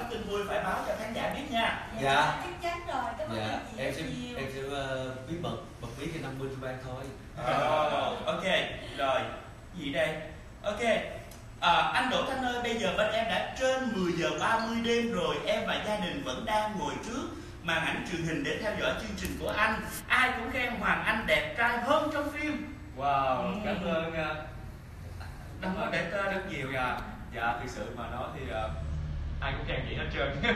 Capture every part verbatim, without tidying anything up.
tin vui phải báo cho khán giả biết nha. Dạ, dạ. Chắc chắn rồi. Cảm ơn dạ. chị Em sẽ nhiều. em sẽ uh, bí mật bật mí cho năm mươi ban thôi. Oh, ok, rồi gì đây? Ok, à, anh Đỗ Thanh ơi, bây giờ bên em đã trên mười giờ ba mươi đêm rồi, em và gia đình vẫn đang ngồi trước màn ảnh truyền hình để theo dõi chương trình của anh. Ai cũng khen Hoàng Anh đẹp trai hơn trong phim. Wow, Ừ. cảm ơn uh, cảm ơn đẹp trai rất nhiều nha. Dạ, thực sự mà nói thì uh, ai cũng khen chị hết trơn.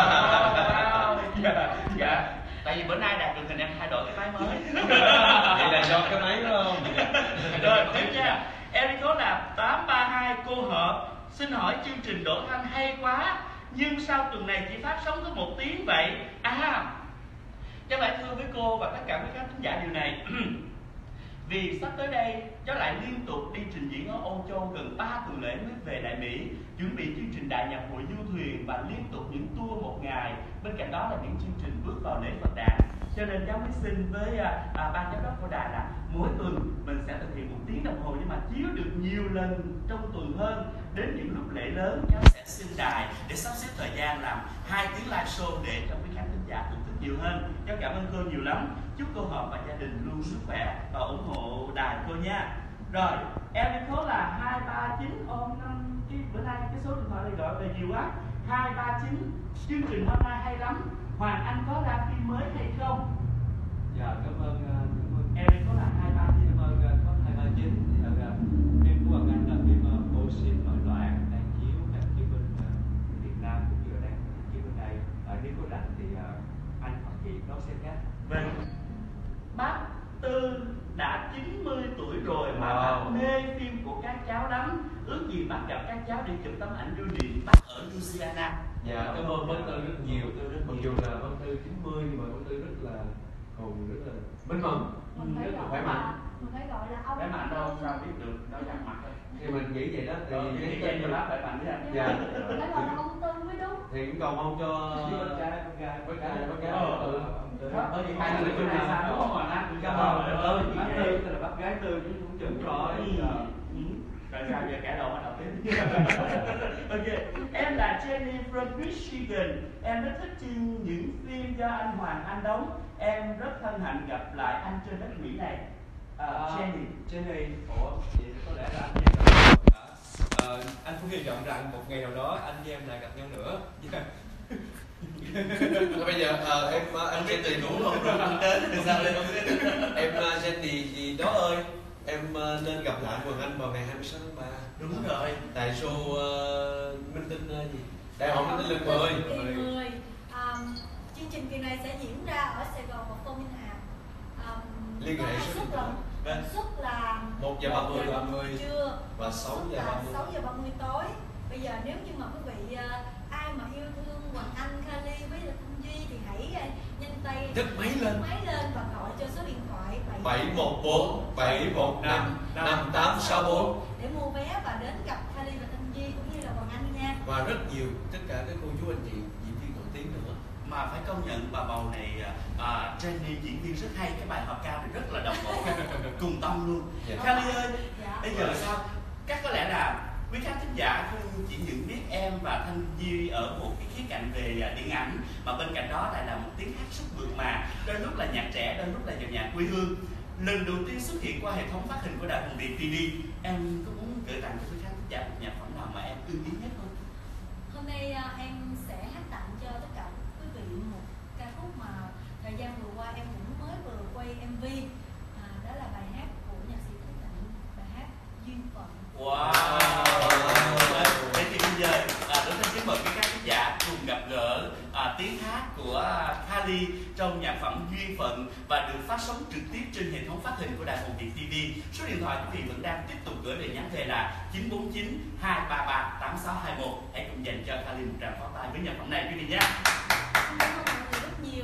Wow. Dạ, dạ. Tại vì bữa nay đạt truyền hình em thay đổi cái máy mới. Vậy là do cái máy đó không? Rồi, tiếp nha. Erico là tám ba hai cô Hợp. Xin hỏi chương trình Đỗ Thanh hay quá, nhưng sao tuần này chỉ phát sóng có một tiếng vậy? À, cháu phải thưa với cô và tất cả quý khán thính giả điều này. Vì sắp tới đây, cháu lại liên tục đi trình diễn ở Âu Châu gần ba tuần lễ mới về lại Mỹ, chuẩn bị chương trình Đại nhạc hội du thuyền và liên tục những tour một ngày. Bên cạnh đó là những chương trình bước vào lễ Phật đản. Cho nên cháu mới xin với à, à, ban giám đốc của đài là mỗi tuần mình sẽ thực hiện một tiếng đồng hồ, nhưng mà chiếu được nhiều lần trong tuần hơn. Đến những lúc lễ lớn, cháu sẽ xin đài để sắp xếp thời gian làm hai tiếng live show để cho quý khán thính giả thưởng thức nhiều hơn. Cháu cảm ơn cô nhiều lắm. Chúc cô Hợp và gia đình luôn sức khỏe và ủng hộ đài cô nha. Rồi, em số là hai ba chín ôm năm cái bữa nay cái số điện thoại này gọi về nhiều quá. hai ba chín, chương trình hôm nay hay lắm. Hoàng Anh có ra phim mới hay không? Dạ, cảm ơn cảm ơn Em số là hai ba chín. Cảm ơn có hai ba chín. Thì là phim của Hoàng Anh là phim Ô Xin Nội Loạn, đang chiếu đang chiếu bên Việt Nam cũng như là đang chiếu bên đây. Và nếu có rảnh thì anh hoặc chị nó sẽ cắt. Vâng. Bác Tư đã chín mươi tuổi rồi mà Wow. bác mê phim của các cháu lắm. Ước gì bác gặp các cháu để chụp tấm ảnh lưu niệm bác ở Louisiana. Dạ, cảm ơn bác Tư rất nhiều. Mặc dù là bác Tư chín mươi nhưng mà bác Tư rất là hồn, rất là minh mẫn, Mình phải rất là gọi khỏe mạnh. là mình phải gọi là ông. Khỏe mạnh đâu sao biết được, đâu gặp mặt thôi. Thì mình nghĩ vậy đó. Thì Rồi, cái cái tên gì cho mình bác khỏe mạnh với anh. dạ. Mình phải gọi là ông Tư mới đúng. Thì cũng cầu mong cho Con trai, con gái, bác gái, bác gái. Ờ. Ừ. Có gì hai người bên này sao đúng không Hoàng Anh? Cảm ơn. Ơi, Bác bác Tư Tư. tức là bác gái Tư chứ cũng chừng rồi. Rồi sao giờ cả đầu bắt đầu tiếp. Ok, em là Jenny from Michigan. Em rất thích chương những phim do anh Hoàng Anh đóng. Em rất hân hạnh gặp lại anh trên đất Mỹ này. À, Jenny. Jenny, ủa, vậy có lẽ là anh với em gặp nhau hả? Ờ, anh cũng hy vọng rằng một ngày nào đó anh với em lại gặp nhau nữa. Thôi bây giờ ờ, em ờ, anh sẽ tìm đủ không rồi anh đến thì sao đây? Em uh, Jenny gì đó ơi, em uh, nên gặp lại Hoàng Anh vào ngày hai mươi sáu tháng ba. Đúng rồi. Tại show uh, Minh Tinh uh, gì? Đại hội Minh Tinh lần mười. Kỳ mười. Um, chương trình kỳ này sẽ diễn ra ở Sài Gòn và Tô Minh Hàm. Um, Liên hệ số điện thoại. Tần suất là một giờ ba mươi ba mươi trưa và sáu giờ ba mươi. sáu giờ ba mươi tối. Bây giờ nếu như mà quý vị uh, ai mà yêu thương Hoàng Anh, Kali với Thanh Duy thì hãy uh, nhanh tay Nhấc máy lên. máy lên và gọi cho số điện thoại bảy một bốn bảy một năm năm tám sáu bốn để mua vé và đến gặp Kali và Thanh Duy cũng như là Hoàng Anh nha. và rất nhiều tất cả các cô chú anh chị diễn viên nổi tiếng nữa. Mà phải công nhận bà bầu này à, Jenny diễn viên rất hay, cái bài hợp ca thì rất là đồng bộ cùng tâm luôn. Dạ. Kali ơi, Dạ. bây giờ sao? Chắc có lẽ là quý khán thính giả không chỉ những biết em và Thanh Duy ở một cái khía cạnh về điện ảnh, mà bên cạnh đó lại là một tiếng hát sức mượt mà, đôi lúc là nhạc trẻ, đôi lúc là dòng nhạc quê hương. Lần đầu tiên xuất hiện qua hệ thống phát hình của Đài Hồng Việt ti vi, em có muốn gửi tặng cho quý khán thính giả một nhạc phẩm nào mà em ưng ý nhất không? Hôm nay à, em sẽ hát tặng cho tất cả quý vị một ca khúc mà thời gian vừa qua em cũng mới vừa quay em vê. À, đó là bài hát của nhạc sĩ Thế Tịnh, bài hát Duyên Phận. Wow! Thế thì bây giờ à, Đỗ Thanh kính mời quý khán thính giả cùng gặp gỡ à, tiếng hát của Kali trong nhạc phẩm Duyên Phận và được phát sóng trực tiếp trên hệ thống phát hình của Đài Hồng Việt ti vi. Số điện thoại quý vị vẫn đang tiếp tục gửi lời nhắn về là chín bốn chín hai ba ba tám sáu hai một. Hãy cùng dành cho Kali một tràng pháo tay với nhạc phẩm này quý vị nhé. Xin cảm ơn mọi người rất nhiều.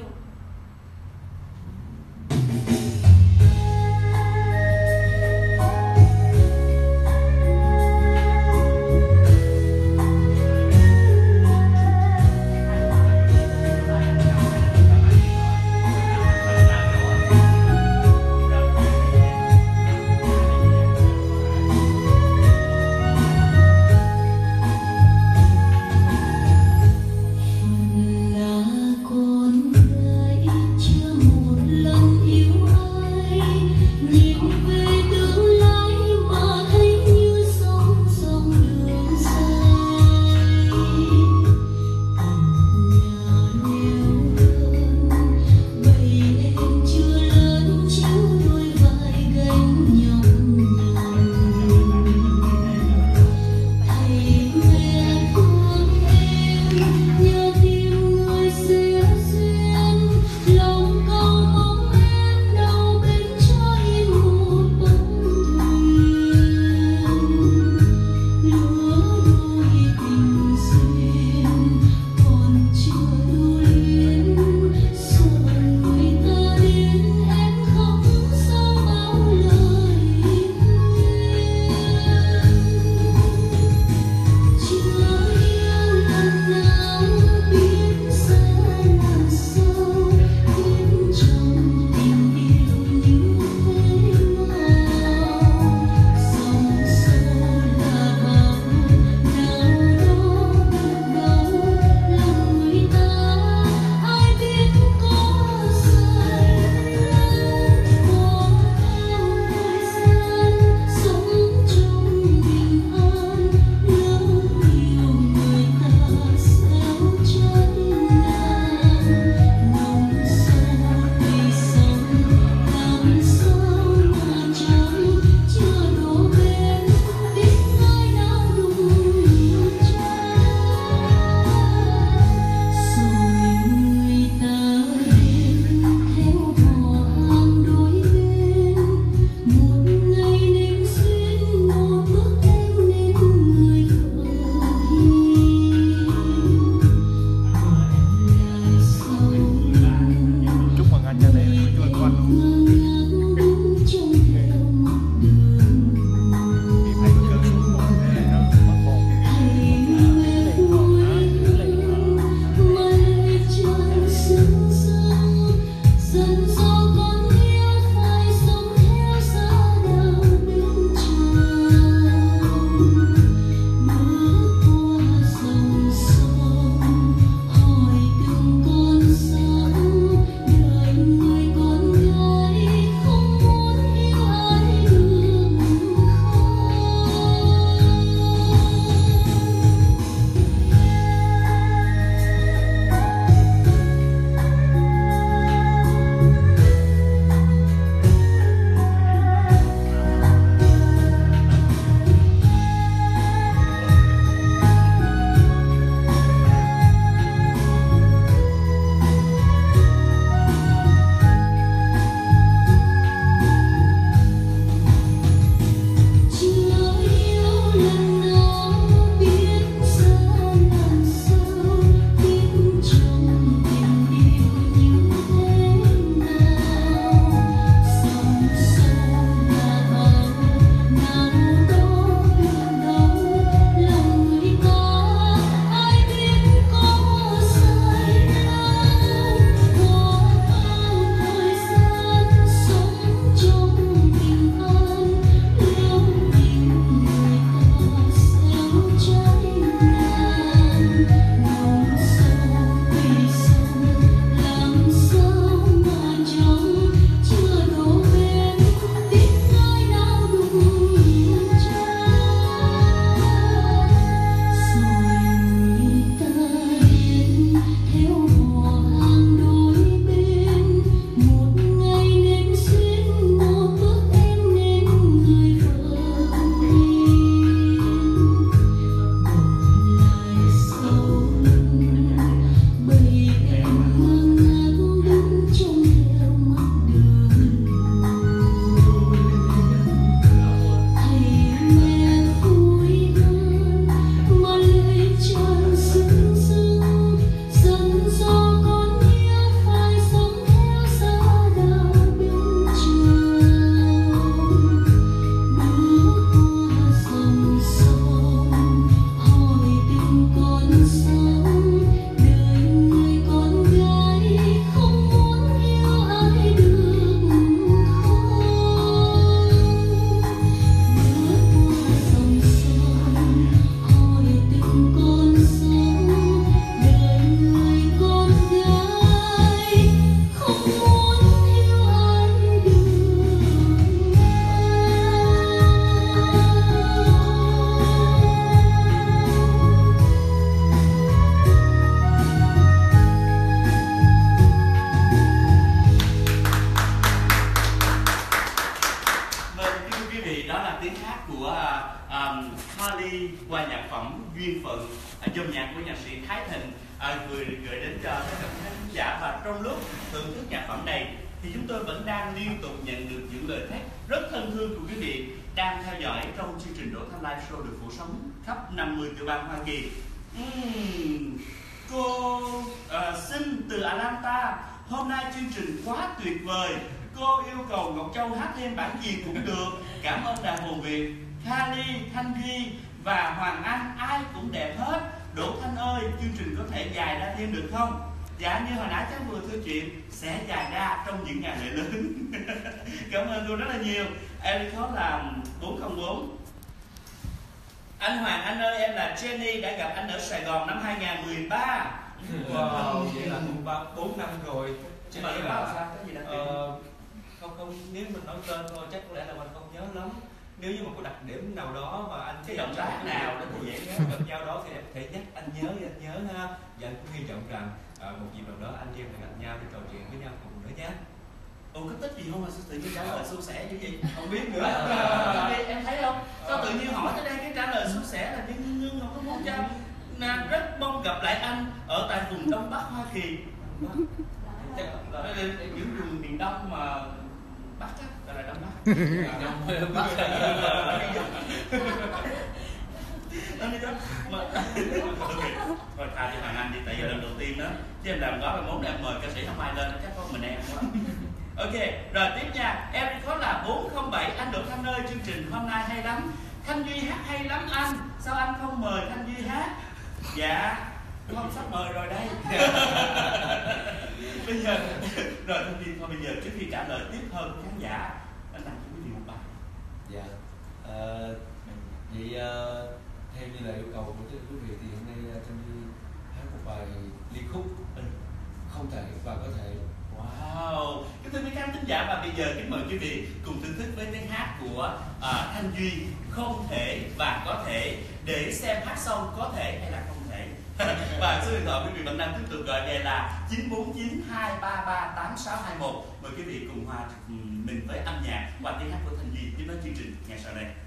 Cát Thịnh à, vừa gửi đến cho tất cả các khán giả. Và trong lúc thưởng thức nhạc phẩm này thì chúng tôi vẫn đang liên tục nhận được những lời thách rất thân thương của quý vị đang theo dõi trong chương trình Đỗ Thanh Live Show được phủ sóng khắp năm mươi tiểu bang Hoa Kỳ. Uhm, cô uh, xin từ Atlanta, hôm nay chương trình quá tuyệt vời. Cô yêu cầu Ngọc Châu hát thêm bản gì cũng được. Cảm ơn đàn hồn Việt. Kali, Thanh Duy và Hoàng Anh ai cũng đẹp hết. Đỗ Thanh ơi, chương trình có thể dài ra thêm được không? Dạ, như hồi nãy cháu vừa thưa chuyện, sẽ dài ra trong những ngày lễ lớn. Cảm ơn cô rất là nhiều. Em có là bốn không bốn. Anh Hoàng Anh ơi, em là Jenny, đã gặp anh ở Sài Gòn năm hai không một ba. Wow, vậy là cũng ba bốn năm rồi. Chứ mà nó bảo sao, cái gì đặc biệt? Ờ, không không, nếu mình nói tên thôi chắc có lẽ là mình không nhớ lắm. Nếu như một cái đặc điểm nào đó mà anh cái động tác nào đó thì dễ nhớ, gặp nhau đó thì em có thể nhắc anh nhớ anh nhớ ha. Và anh cũng hy vọng rằng à, một dịp nào đó anh em sẽ gặp nhau để trò chuyện với nhau cùng nữa nhé. Ồ, có tích gì không mà sao tự nhiên trả lời suôn sẻ như vậy? Không biết nữa. Em thấy không? Sao tự nhiên hỏi tới đây cái trả lời suôn sẻ là nhưng nhưng không có muốn cho. Nên rất mong gặp lại anh ở tại vùng Đông Bắc Hoa Kỳ. Chắc là những vùng miền Đông mà Bắc á, gọi là Đông Bắc. Đông Bắc. Nó đi đó mà rồi thà đi Hoàng Anh đi, tại giờ lần đầu tiên đó chứ em làm gói món em mời ca sĩ không ai lên chắc có mình em quá. Ok, rồi tiếp nha. Em có là bốn không bảy. Anh Đỗ Thanh ơi, chương trình hôm nay hay lắm. Thanh Duy hát hay lắm anh, sao anh không mời Thanh Duy hát? Dạ không, sắp mời rồi đây. Bây giờ rồi Thanh Duy thôi, bây giờ trước khi trả lời tiếp hơn khán giả, anh làm cho quý vị một bài. Dạ. Uh, vậy uh, theo như là yêu cầu của quý vị thì hôm nay Thanh Duy hát một bài liên khúc ừ. Không thể và có thể. Wow, kính thưa quý khán thính giả, và bây giờ kính mời quý vị cùng thưởng thức với tiếng hát của uh, Thanh Duy, Không thể và có thể, để xem hát xong có thể hay là không thể. Và số điện thoại quý vị vẫn đang tiếp tục gọi về là chín bốn chín hai ba ba tám sáu hai một. Mời quý vị cùng hòa mình với âm nhạc qua tiếng hát của Thanh Duy tiếp nối chương trình ngay sau đây.